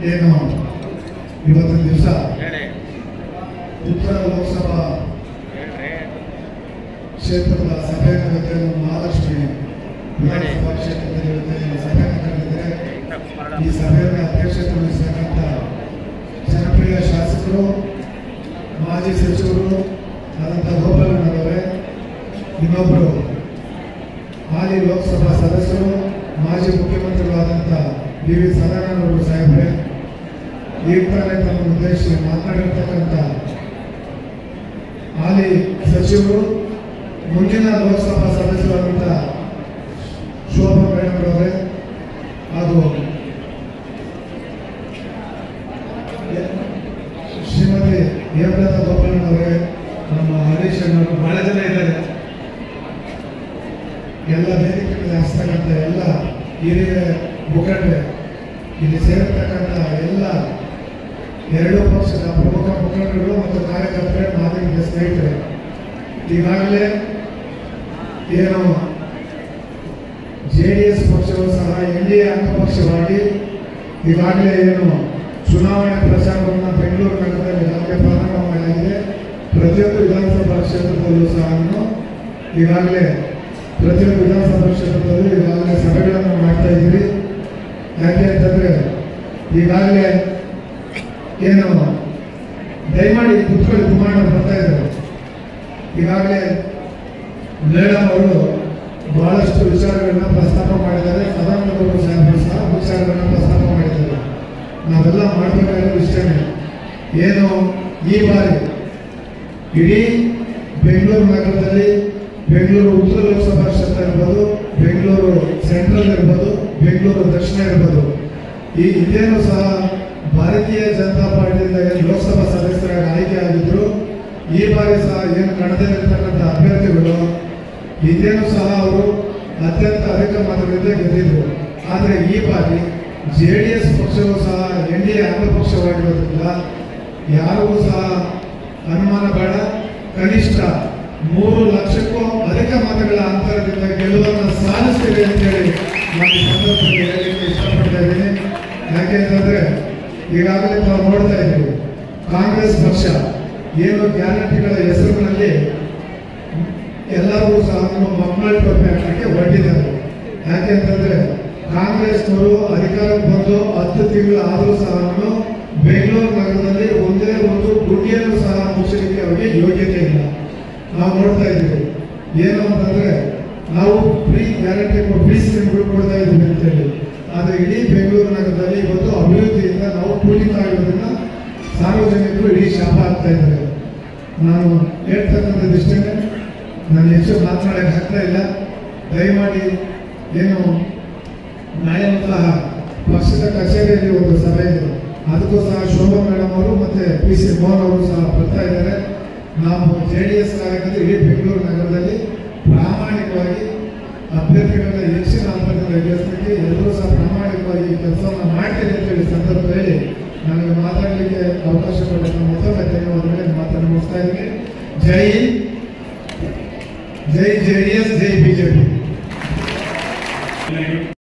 ಏನು ಇವತ್ತಿನ ದಿವಸ ಉತ್ತರ ಲೋಕಸಭಾ ಕ್ಷೇತ್ರದ ಸಭೆಯನ್ನು ಮಹಾಲಕ್ಷ್ಮಿ ವಿಧಾನಸಭಾ ಕ್ಷೇತ್ರದಲ್ಲಿ ಇವತ್ತು ಸಭೆಯನ್ನು ಕರೆದಿದ್ದಾರೆ. ಈ ಸಭೆಯನ್ನು ಅಧ್ಯಕ್ಷತೆ ವಹಿಸತಕ್ಕಂಥ ಜನಪ್ರಿಯ ಶಾಸಕರು, ಮಾಜಿ ಸಚಿವರು ಆದಂಥ ಗೋಪಾಲಣ್ಣರವರೇ, ಇನ್ನೊಬ್ಬರು ಹಾಲಿ ಲೋಕಸಭಾ ಸದಸ್ಯರು, ಮಾಜಿ ಮುಖ್ಯಮಂತ್ರಿಗಳಾದಂಥ ಡಿ ವಿ ಸದಾನಂದವರು ಸಾಹೇಬ್ರೆ, ಈಗ ತಾನೇ ತಮ್ಮ ಉದ್ದೇಶಿಸಿ ಮಾತನಾಡಿರ್ತಕ್ಕಂಥ ಹಾಲಿ ಸಚಿವರು, ಮುಂದಿನ ಲೋಕಸಭಾ ಸದಸ್ಯರಾದಂಥ ಶೋಭಾ ಮೇಡಮ್ರವರೇ, ಹಾಗೂ ಶ್ರೀಮತಿ ಹೇಮಲತಾ ಗೋಪಾಲಣ್ಣವರೇ, ನಮ್ಮ ಹರೀಶ್ ಅಣ್ಣವರು, ಬಹಳ ಜನ ಇದ್ದಾರೆ. ಎಲ್ಲ ವೇದಿಕೆಗಳಲ್ಲಿ ಹಸ್ತಕ್ಕಂಥ ಎಲ್ಲ ಹಿರಿಯ ಮುಖಂಡರೇ, ಇಲ್ಲಿ ಸೇರಿರ್ತಕ್ಕಂಥ ಎಲ್ಲ ಎರಡೂ ಪಕ್ಷದ ಪ್ರಮುಖ ಮುಖಂಡರುಗಳು ಮತ್ತು ಕಾರ್ಯಕರ್ತರೇ, ಮಾಧ್ಯಮದ ಸ್ನೇಹಿತರೆ, ಈಗಾಗಲೇ ಏನು JDS ಪಕ್ಷವು ಸಹ NDA ಅಂಗಪಕ್ಷವಾಗಿ ಈಗಾಗಲೇ ಏನು ಚುನಾವಣೆ ಪ್ರಚಾರವನ್ನು ಬೆಂಗಳೂರು ನಗರದಲ್ಲಿ ಈಗಾಗಲೇ ಪ್ರಾರಂಭ ಮಾಡಲಾಗಿದೆ. ಪ್ರತಿಯೊಂದು ವಿಧಾನಸಭಾ ಕ್ಷೇತ್ರದಲ್ಲೂ ಸಹ ಈಗಾಗಲೇ ಸಭೆಗಳನ್ನು ಮಾಡ್ತಾ ಇದ್ದೀರಿ. ಯಾಕೆ ಅಂತಂದ್ರೆ ಈಗಾಗಲೇ ಏನು ದಯಮಾಡಿ ಕುತ್ಕೊಳ್ಳಿ, ಕುಮಾರ ಬರ್ತಾ ಇದ್ದಾರೆ. ಈಗಾಗಲೇ ಮೇಡಮ್ ಅವರು ಬಹಳಷ್ಟು ವಿಚಾರಗಳನ್ನ ಪ್ರಸ್ತಾಪ ಮಾಡಿದ್ದಾರೆ, ಸದಾನಂದವರು ಸಾಹೇಬರು ಸಹ ವಿಚಾರಗಳನ್ನ ಪ್ರಸ್ತಾಪ ಮಾಡಿದ್ದಾರೆ. ನಾವೆಲ್ಲ ಮಾಡಬೇಕಾಗಿರೋ ಇಷ್ಟನೇ, ಏನು ಈ ಬಾರಿ ಇಡೀ ಬೆಂಗಳೂರು ನಗರದಲ್ಲಿ, ಬೆಂಗಳೂರು ಉತ್ತರ ಲೋಕಸಭಾ ಕ್ಷೇತ್ರ ಇರ್ಬೋದು, ಬೆಂಗಳೂರು ಸೆಂಟ್ರಲ್ ಇರ್ಬೋದು, ಬೆಂಗಳೂರು ದಕ್ಷಿಣ ಇರ್ಬೋದು, ಈ ಹಿಂದೇನೂ ಸಹ ಭಾರತೀಯ ಜನತಾ ಪಾರ್ಟಿಯಿಂದ ಲೋಕಸಭಾ ಸದಸ್ಯರಾಗಿ ಆಯ್ಕೆ ಆಗಿದ್ರು. ಈ ಬಾರಿ ಸಹ ಏನು ಕಣದಲ್ಲಿರ್ತಕ್ಕಂಥ ಅಭ್ಯರ್ಥಿಗಳು ಹಿಂದೇನೂ ಸಹ ಅವರು ಅತ್ಯಂತ ಅಧಿಕ ಮತಗಳಿಂದ ಗೆದ್ದಿದ್ರು. ಆದರೆ ಈ ಬಾರಿ JDS ಪಕ್ಷವು ಸಹ NDA ಅಂಗಪಕ್ಷವಾಗಿರೋದ್ರಿಂದ ಯಾರಿಗೂ ಸಹ ಅನುಮಾನ ಬೇಡ, ಕನಿಷ್ಠ 3 ಲಕ್ಷಕ್ಕೂ ಅಧಿಕ ಮತಗಳ ಅಂತರದಿಂದ ಗೆಲುವನ್ನು ಸಾಧಿಸ್ತೀವಿ ಅಂತೇಳಿ ನಾನು ಈ ಸಂದರ್ಭದಲ್ಲಿ ಹೇಳಲಿಕ್ಕೆ ಇಷ್ಟಪಡ್ತಾ ಇದ್ದೀನಿ. ಯಾಕೆಂತಂದ್ರೆ ಈಗಾಗಲೇ ನಾವು ನೋಡ್ತಾ ಇದ್ದೀವಿ, ಕಾಂಗ್ರೆಸ್ ಪಕ್ಷ ಏನು ಗ್ಯಾರಂಟಿಗಳ ಹೆಸರಿನಲ್ಲಿ ಎಲ್ಲರಿಗೂ ಸಹ ಮಕ್ಕಳ ಟೋಪಿ ಹಾಕಲಿಕ್ಕೆ ಹೊರಟಿದ್ದಾರೆ. ಯಾಕೆಂತಂದ್ರೆ ಕಾಂಗ್ರೆಸ್ನವರು ಅಧಿಕಾರಕ್ಕೆ ಬಂದು 10 ತಿಂಗಳು ಆದರೂ ಸಹ ಬೆಂಗಳೂರು ನಗರದಲ್ಲಿ ಒಂದೇ ಒಂದು ಗುಂಡಿಯನ್ನು ಸಹ ಮುಚ್ಚಲಿಕ್ಕೆ ಅವರಿಗೆ ಯೋಗ್ಯತೆ ಇಲ್ಲ. ನಾವು ನೋಡ್ತಾ ಇದ್ದೀವಿ ಏನು ಅಂತಂದ್ರೆ ನಾವು ಫ್ರೀ ಗ್ಯಾರಂಟಿ ಫ್ರೀ ಸ್ಕೀಮ್ಗಳು ಕೊಡ್ತಾ ಇದ್ದೀವಿ ಅಂತೇಳಿ, ಆದರೆ ಇಡೀ ಬೆಂಗಳೂರು ನಗರದಲ್ಲಿ ಇವತ್ತು ಅಭಿವೃದ್ಧಿಯಿಂದ ನಾವು ಪೂಜಿತ ಆಗಿರೋದ್ರಿಂದ ಸಾರ್ವಜನಿಕರು ಇಡೀ ಶಾಪ ಆಗ್ತಾ ಇದ್ದಾರೆ. ನಾನು ಹೇಳ್ತಕ್ಕಂಥದ್ದು ಇಷ್ಟೇ, ನಾನು ಹೆಚ್ಚು ಮಾತನಾಡಕ್ಕೆ ಆಗ್ತಾ ಇಲ್ಲ. ದಯಮಾಡಿ ಏನು ನಾಳೆ ಸಹ ಪಕ್ಷದ ಕಚೇರಿಯಲ್ಲಿ ಒಂದು ಸಭೆ ಇದೆ, ಅದಕ್ಕೂ ಸಹ ಶೋಭಾ ಮೇಡಮ್ ಅವರು ಮತ್ತೆ PC ಮೋಹನ್ ಅವರು ಸಹ ಬರ್ತಾ ಇದ್ದಾರೆ. ನಾವು JDS ಕಾರ್ಯಕರ್ತರು ಇಡೀ ಬೆಂಗಳೂರು ನಗರದಲ್ಲಿ ಪ್ರಾಮಾಣಿಕವಾಗಿ ಅಭ್ಯರ್ಥಿಗಳನ್ನ ಹೆಚ್ಚಿನ ಅಂತರದಿಂದ ಗೆಲ್ಲಿಸಲಿಕ್ಕೆ ಎಲ್ಲರೂ ಸಹ ಪ್ರಾಮಾಣಿಕವಾಗಿ ಕೆಲಸವನ್ನು ಮಾಡ್ತೀನಿ ಅಂತೇಳಿ ಸಂದರ್ಭದಲ್ಲಿ ನನಗೆ ಮಾತಾಡಲಿಕ್ಕೆ ಅವಕಾಶ ಕೊಟ್ಟು ಮತ್ತೊಮ್ಮೆ ಧನ್ಯವಾದಗಳು ಮಾತನ್ನು ಮುಗಿಸ್ತಾ ಇದ್ದೀನಿ. ಜೈ JDS, ಜೈ BJP.